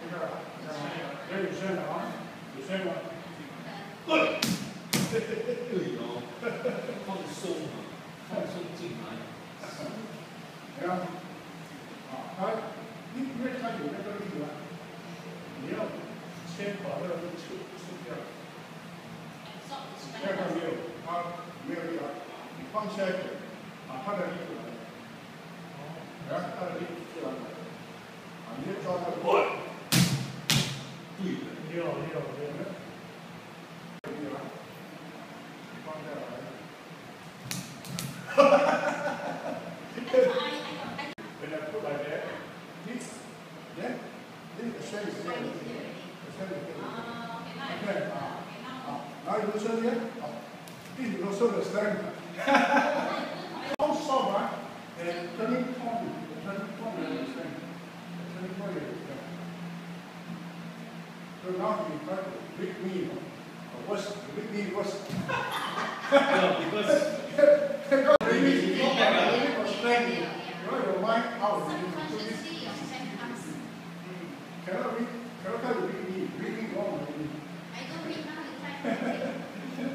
这个有声了啊，有声了。对哦，放松嘛，放松进来。你看，因为它有那个力啊，你要先把那个抽掉。现在没有，它没有力啊，你放下一点，它的力就来了。然后它的力就来了。你要抓它的。对的，六。放下来。When I put like that, then the strength is there. The strength is there. Okay. Now you listen here. This is also the strength. How soft, right? And turning point is the strength. The turning point is the strength. So now you try to beat me. Worse, beat me worse. Because strength. Your mind out. Cannot try to beat me. Beat me wrong. I don't read now. You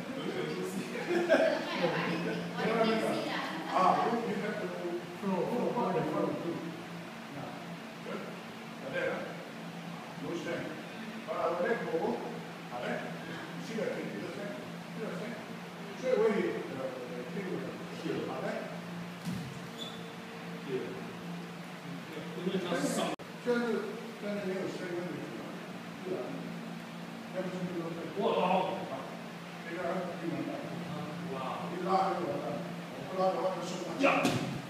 you have to flow forward. Good. There. No strength. But I will let go. See the thing. Straight away, the thing will heal. Here. 因为它是上。现在没有声音是啊，要不是这个哇，这个不能打，哇，一拉就完了，我不拉的话就受不了。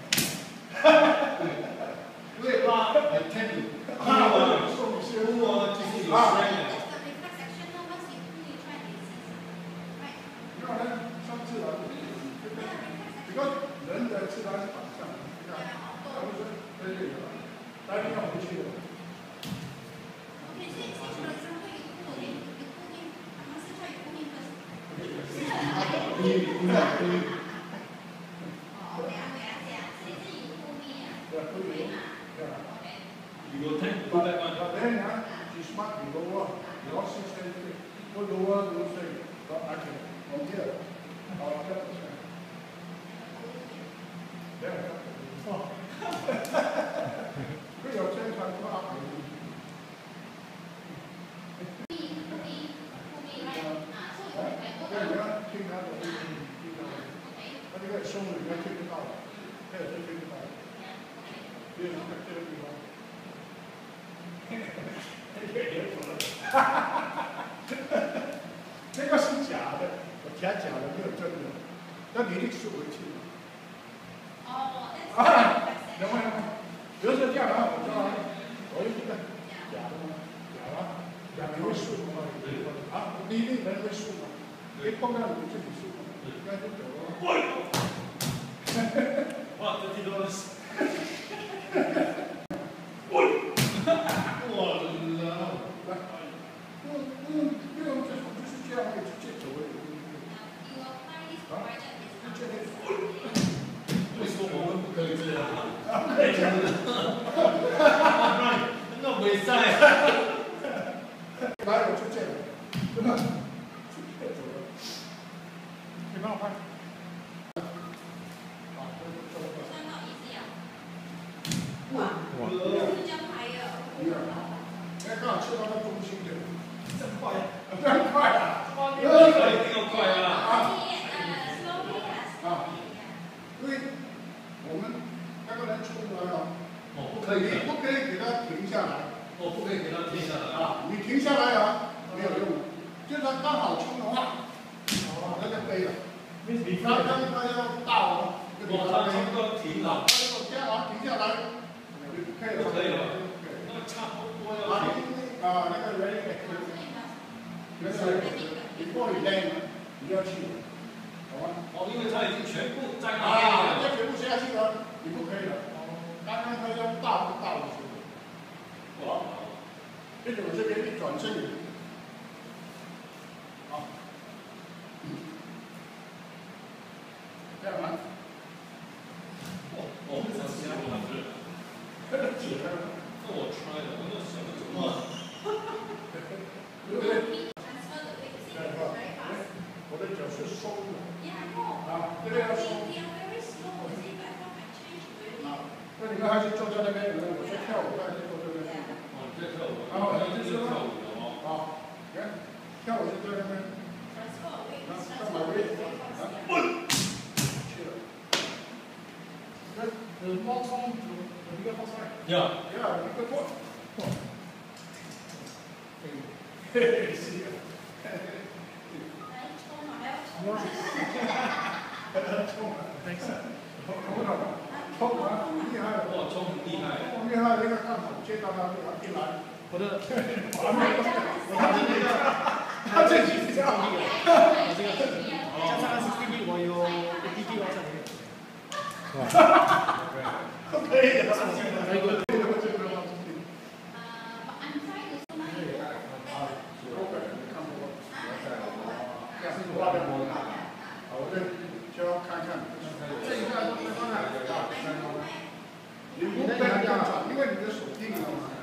对拉，I tell you， 受一些我就是有声音。你看呢，上自然，这个人的自然反向，你看，而不是对这个，大家要回去的。You will take but then you smart, you lower, you also say, go lower, you say, but I can, from here, I'll get the same. There. We are saying something about it. Show me, you take it out. Here, take it out. Here, take it out. 这个是假的，我填假的，没有真的。那你得收回去。能不能？比如说这样啊，我说我有一个假的吗？假你会数吗？你一定人会数吗？你碰到你自己数吗？那就走了。哇，这地方是。为什么我们不可以这样？那没赛。来，我就这样，真的，走了。你帮我拍。哇！哎，刚好切到那中心的，真快，真快啊！一定要快啊！因为我们那个人出来了，不可以给他停下来。不可以给他停下来你停下来没有用，就是他刚好冲的话，那就飞了。他要到就给他冲到停了，他如果这样停下来，就可以了。那差不多要那个人before you land， 你要去，好吗？因为他已经全部在那边了，他全部下去了，你不可以了。刚刚他要大的时候，哇！跟着我这边一转身，好，这样吗？我们想想，那我 try 的，我那想的怎么？ 要， 一个过。嘿嘿，是啊。 来冲嘛，还要冲嘛。 冲啊！冲啊！厉害了！ 哇，冲很厉害。 厉害，那个看好，接到他一来， 我的， 他这几次加力我这个，加上60 我有1 我这里。 可以的。 I'm trying to 就要看看，这一下都没办法你不该这样讲，因为你的手定了嘛。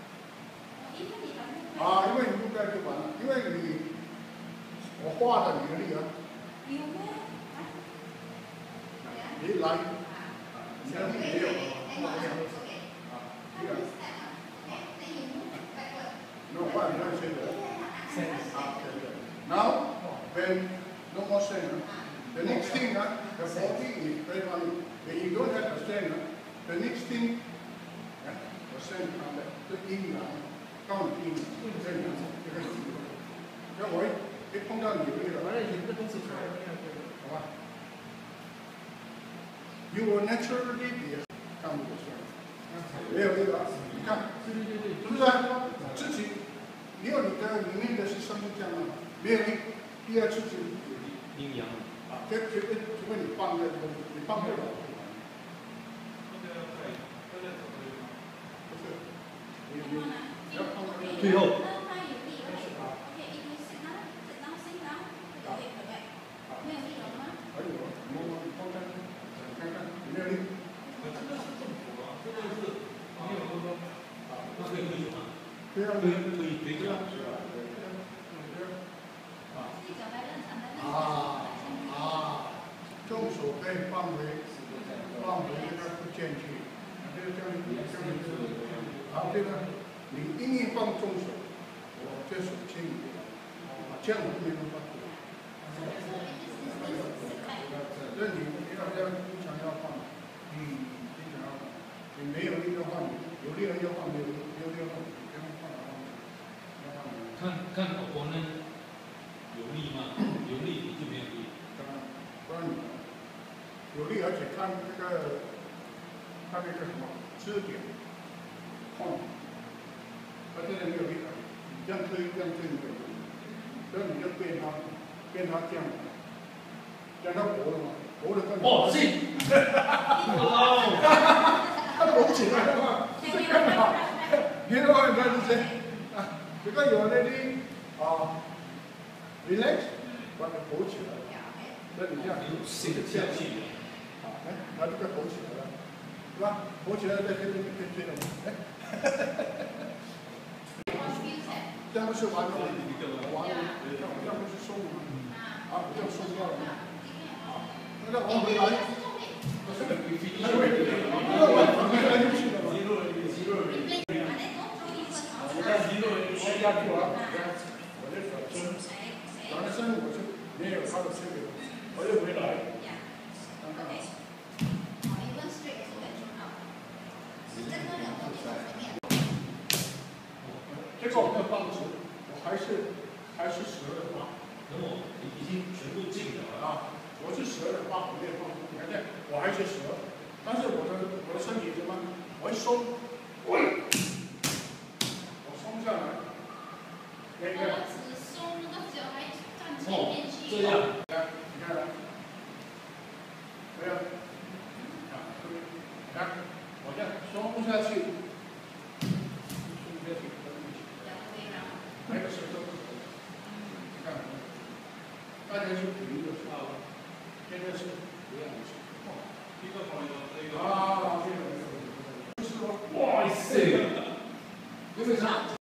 啊，因为你不该就完了，因为我画的你的力啊。你来，你的力没有。No, why you don't say that? Now, when no more strain. The next thing, the body is very funny. When you don't have the strain, the next thing, the strain comes back. The in line, down in, strain comes back. 要我一碰到你这个，完了你这个东西出来，好吧 ？You will naturally be come with the strain. 没有这个，你看，是不是？自己，你有你的里面的是生这样的，没有第二次就阴阳。 除非你放在你放不了。 最后。 还有，我放在看看有没有力。 那可以推吗？ 对啊， 推这样。 中手可以放回那个不进去，好，对了，你硬放中手，我这手轻一点，这样我就没办法做。那你要经常要放，经常要放，你没有力的话，有力了要放，没有力要放，不要放了。 看老婆呢，有力吗？有力你就没有力。 不然你有力，而且看那个什么支点，碰，他现在没有力了，这样推没有力，所以你就变它这样，这样它活了嘛，活了更好。 哦，是。 它活起来的话，是更好。你的话，你看这些啊，这个有那里relax， 把它活起来。那你这样有新的香气。 哎，把这个活起来了，是吧？活起来在这边就可以推了嘛，哎，这样不是完了吗？完了，这样不是松了吗？啊，这样松掉了吗？好，那再往回来，先下去了，我这手伸，转身我就没有他的这个，我又回来。这个我没有放直，我还是折的画。 等我已经全部进了啊，我是折的画，我没有放直。你看这，我还是折，但是我的身体怎么？我一松，我松下来，那个。 我只松那个脚还站前面去。 这样。 你看，没有？看，我这样松下去，松下去。那个是都是，你看，大家是平的，现在是这样子。啊，这个，就是说，哇塞，因为啥？